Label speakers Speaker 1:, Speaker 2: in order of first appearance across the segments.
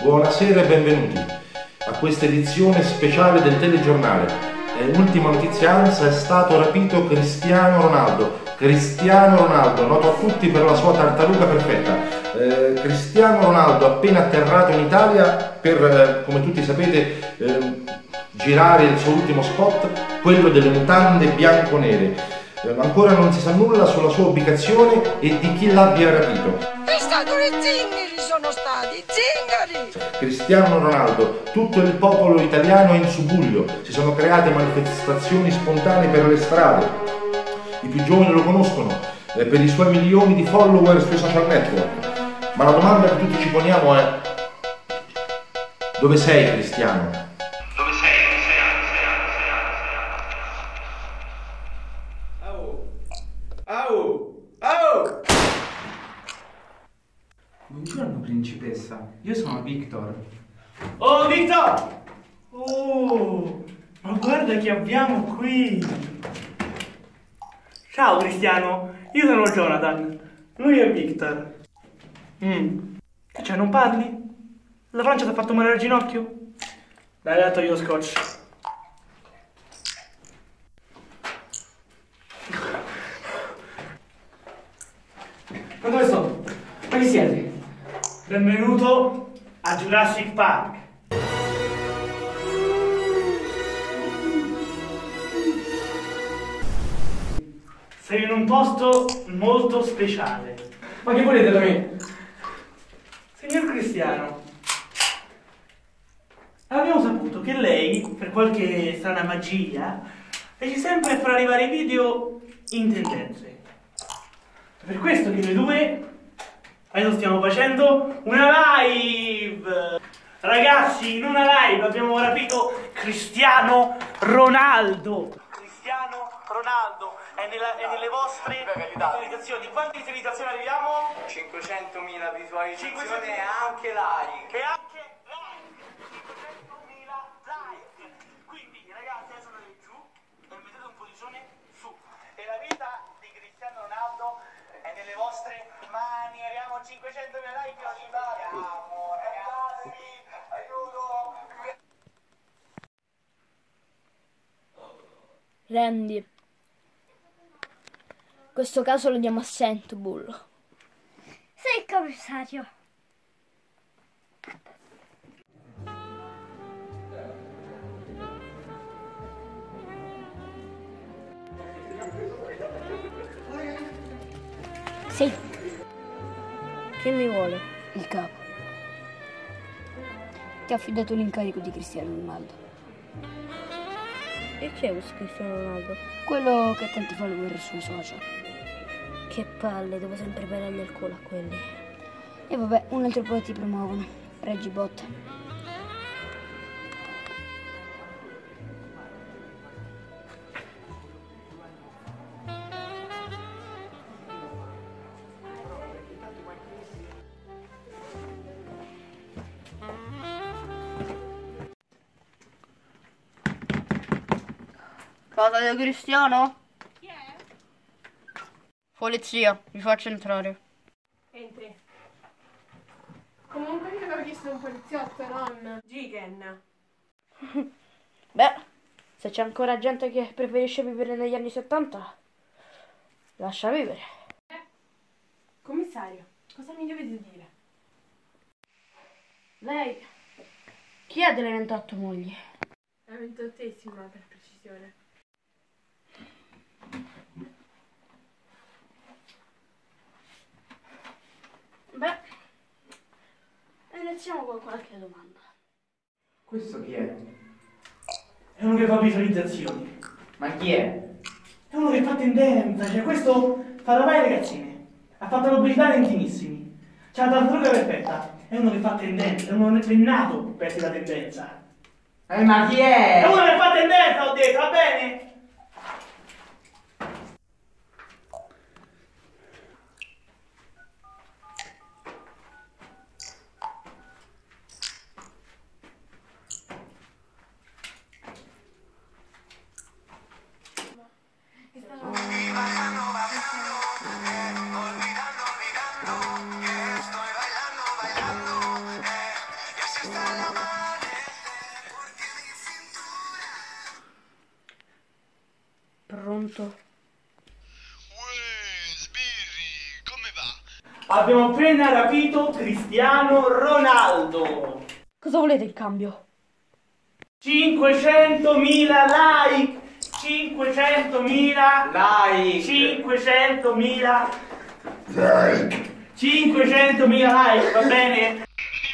Speaker 1: Buonasera e benvenuti a questa edizione speciale del telegiornale. Ultima notizia ANSA: è stato rapito Cristiano Ronaldo. Cristiano Ronaldo, noto a tutti per la sua tartaruga perfetta. Cristiano Ronaldo, appena atterrato in Italia per, come tutti sapete, girare il suo ultimo spot, quello delle mutande bianco-nere. Ancora non si sa nulla sulla sua ubicazione e di chi l'abbia rapito.
Speaker 2: È stato i zingari, sono stati zingari!
Speaker 1: Cristiano Ronaldo, tutto il popolo italiano è in subbuglio, si sono create manifestazioni spontanee per le strade. I più giovani lo conoscono per i suoi milioni di follower sui social network. Ma la domanda che tutti ci poniamo è: dove sei, Cristiano?
Speaker 3: Buongiorno principessa, io sono Victor. Oh Victor! Oh, ma guarda chi abbiamo qui! Ciao Cristiano, io sono Jonathan, lui è Victor. Che c'è, non parli? La Francia ti ha fatto male al ginocchio? Dai, dato io scotch. Ma dove sono? Ma chi siete? Benvenuto a Jurassic Park. Sei in un posto molto speciale. Ma che volete da me? Signor Cristiano, abbiamo saputo che lei, per qualche strana magia, riesce sempre a far arrivare i video in tendenze. Per questo che noi due adesso stiamo facendo una live! Ragazzi, in una live abbiamo rapito Cristiano Ronaldo! Cristiano Ronaldo è nelle vostre visualizzazioni. Quante visualizzazioni arriviamo?
Speaker 4: 500.000 visualizzazioni e anche like.
Speaker 3: E anche like! 500.000 like! Quindi ragazzi, adesso andate giù e mettete un pollicione su. E la vita di Cristiano Ronaldo è nelle vostre mani. Arriviamo a 500.000 like e oggi andiamo, ragazzi, aiuto!
Speaker 5: Randy, questo caso lo diamo a Sentbull.
Speaker 6: Sei il commissario.
Speaker 5: Sì.
Speaker 6: Che mi vuole?
Speaker 5: Il capo. Ti ha affidato l'incarico di Cristiano Ronaldo.
Speaker 6: E chi è questo Cristiano Ronaldo?
Speaker 5: Quello che ha tanti follower sui social.
Speaker 6: Che palle, devo sempre parargli al culo a quelli.
Speaker 5: E vabbè, un altro po' ti promuovono. Reggi bot.
Speaker 6: Cosa del Cristiano? Chi è? Polizia, mi faccio entrare.
Speaker 7: Entri. Comunque mi aveva chiesto un poliziotto, non Jigen.
Speaker 6: Beh, se c'è ancora gente che preferisce vivere negli anni 70, lascia vivere.
Speaker 7: Commissario, cosa mi dovete dire?
Speaker 6: Lei, chi è delle 28 mogli?
Speaker 7: La 28ª per precisione.
Speaker 6: Beh, iniziamo con qualche domanda.
Speaker 3: Questo chi è? È uno che fa visualizzazioni.
Speaker 4: Ma chi è?
Speaker 3: È uno che fa tendenza, cioè questo fa roba ai ragazzine. Ha fatto pubblicità lentinissimi. C'ha la tartaruga perfetta. È uno che fa tendenza, è uno che è nato per essere la tendenza.
Speaker 4: Ma chi è?
Speaker 3: È uno che fa tendenza, ho detto, va bene?
Speaker 6: Pronto?
Speaker 8: Sbirri, come va?
Speaker 3: Abbiamo appena rapito Cristiano Ronaldo.
Speaker 6: Cosa volete in cambio?
Speaker 3: 500.000 like. 500.000
Speaker 4: Like.
Speaker 3: 500.000 like, va bene?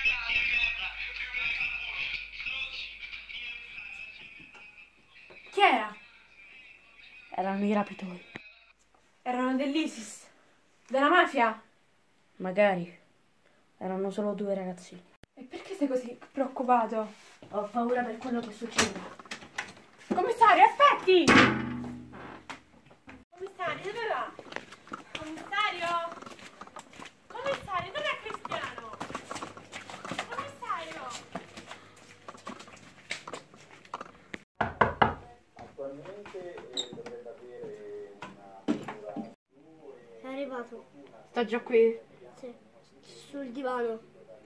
Speaker 7: Chi era?
Speaker 6: Erano i rapitori.
Speaker 7: Erano dell'ISIS? Della mafia?
Speaker 6: Magari. Erano solo due ragazzini.
Speaker 7: E perché sei così preoccupato?
Speaker 6: Ho paura per quello che succede.
Speaker 7: Commissario, aspetti! Commissario, dove va? Commissario? Commissario, dov'è Cristiano? Commissario!
Speaker 5: È arrivato.
Speaker 6: Sta già qui.
Speaker 5: Sì. Sul divano.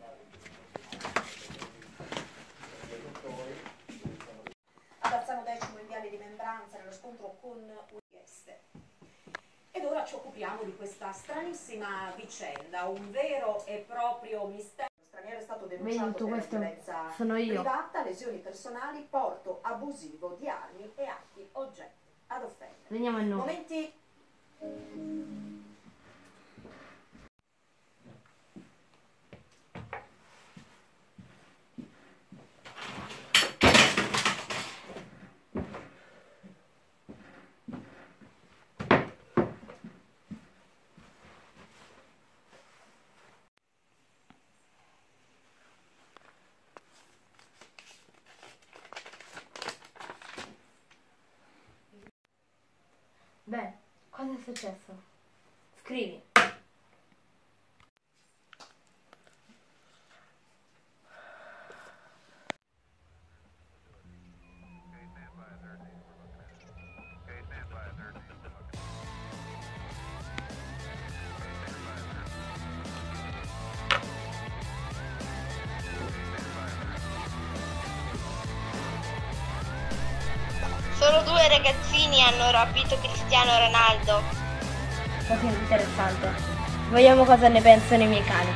Speaker 9: Ad Alzano X in viale di Membranza nello scontro con Trieste. Ed ora ci occupiamo di questa stranissima vicenda, un vero e proprio mistero. Lo straniero è stato denunciato per violenza privata, lesioni personali, porto abusivo di armi e altri oggetti ad offendere.
Speaker 6: Veniamo a noi.
Speaker 9: Momenti.
Speaker 6: Beh, cosa è successo? Scrivi.
Speaker 10: Solo due ragazzini hanno rapito Cristiano Ronaldo.
Speaker 6: Così interessante. Vediamo cosa ne pensano i miei cani.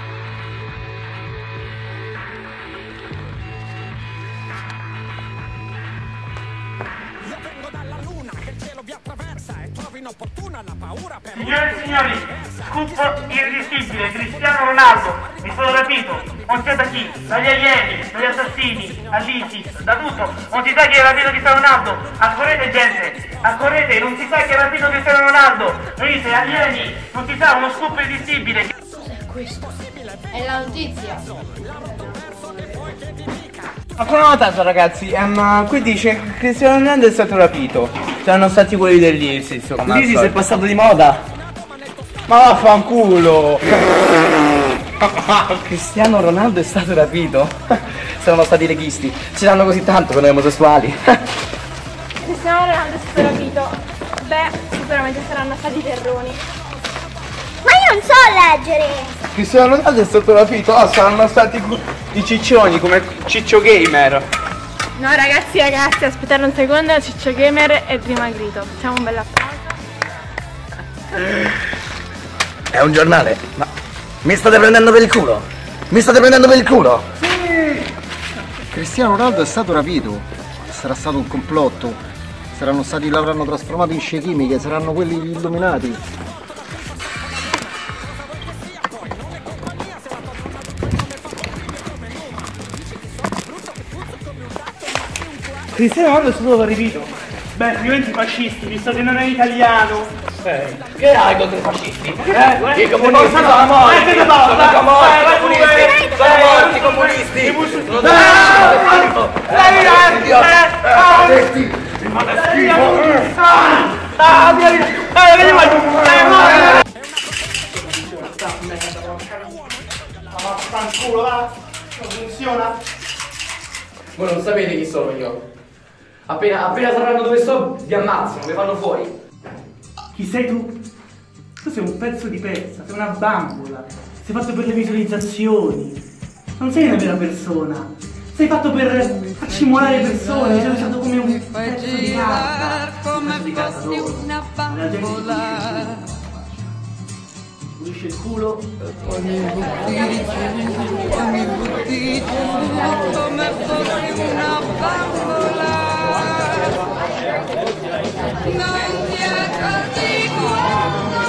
Speaker 11: Io vengo dalla luna, che il cielo vi attraversa e trovo inopportuna la paura per...
Speaker 3: Signore e signori, scoop irresistibile, Cristiano Ronaldo, mi sono rapito, non si sa da chi, dagli alieni, dagli assassini, all'ISIS, da tutto, non si sa chi è rapito Cristiano Ronaldo, accorrete gente, accorrete, non si sa chi è rapito Cristiano Ronaldo, vedete, alieni, non si sa, uno scoop irresistibile.
Speaker 6: Cos'è questo?
Speaker 7: È la notizia.
Speaker 12: Ancora notato ragazzi, qui dice che Cristiano Ronaldo è stato rapito. Saranno stati quelli dell'ISIS. L'ISIS è passato di moda. Ma vaffanculo. Cristiano Ronaldo è stato rapito. Saranno stati leghisti. Ci danno così tanto per noi omosessuali.
Speaker 7: Cristiano Ronaldo è stato rapito. Beh, sicuramente saranno stati terroni.
Speaker 5: Ma io non so leggere!
Speaker 12: Cristiano Ronaldo è stato rapito. Saranno stati i ciccioni come Ciccio Gamer.
Speaker 7: No ragazzi, aspettate un secondo, Ciccio Gamer e prima grito. Facciamo un bel applauso.
Speaker 12: È un giornale, ma mi state prendendo per il culo? Mi state prendendo per il culo?
Speaker 13: Sì! Cristiano Ronaldo è stato rapito. Sarà stato un complotto. L'avranno trasformato in scie chimiche, saranno quelli illuminati.
Speaker 3: Cristiano Ronaldo è stato rapito. Beh, complimenti fascisti, visto che non è italiano.
Speaker 12: Che hai contro i fascisti? I comunisti sono morti! Sono morti i comunisti!
Speaker 3: Fanculo, va! Non funziona?
Speaker 12: Voi non sapete chi sono io. Appena sapranno dove sto, vi ammazzano, mi fanno fuori.
Speaker 3: Chi sei tu? Tu sei un pezzo di pezza, sei una bambola. Sei fatto per le visualizzazioni. Non sei una vera persona. Sei fatto per accimolare persone, sei usato come un pezzo di carta. come fossi una bambola. Pulisce il culo.
Speaker 11: Mi butti come fossi una bambola. Non ti accorgi quando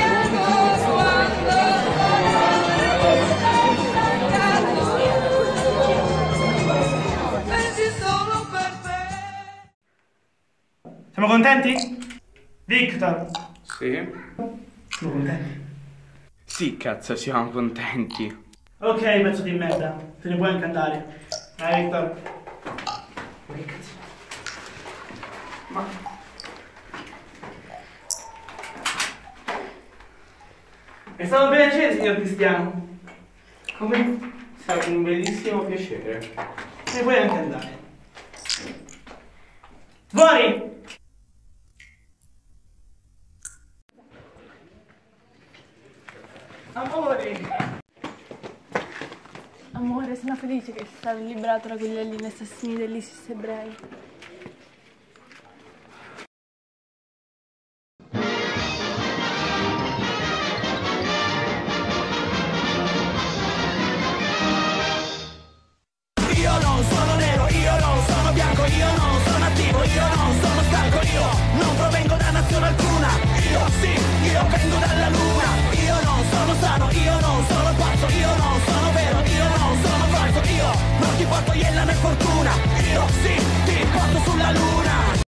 Speaker 11: pensi solo per te.
Speaker 3: Siamo contenti? Victor.
Speaker 12: Sì?
Speaker 3: Siamo contenti?
Speaker 12: Sì, cazzo, siamo contenti.
Speaker 3: Ok, pezzo di merda. Te ne puoi anche andare. Dai, Victor. Che cazzo? Ma... È stato un piacere, signor Cristiano.
Speaker 12: Come? È stato un bellissimo piacere.
Speaker 3: Te ne puoi anche andare. Fuori!
Speaker 7: Amore, sono felice che sei stato liberato da quegli alieni assassini dell'ISIS ebrei.
Speaker 11: Io non sono nero, io non sono bianco, io non sono attivo, io non sono stanco, io non provengo da nazione alcuna. Io sì, io vengo dalla luna. Io non sono sano, io non sono pazzo, io non sono vero, io non sono falso, io non ti porto iella né fortuna. Io sì, ti porto sulla luna.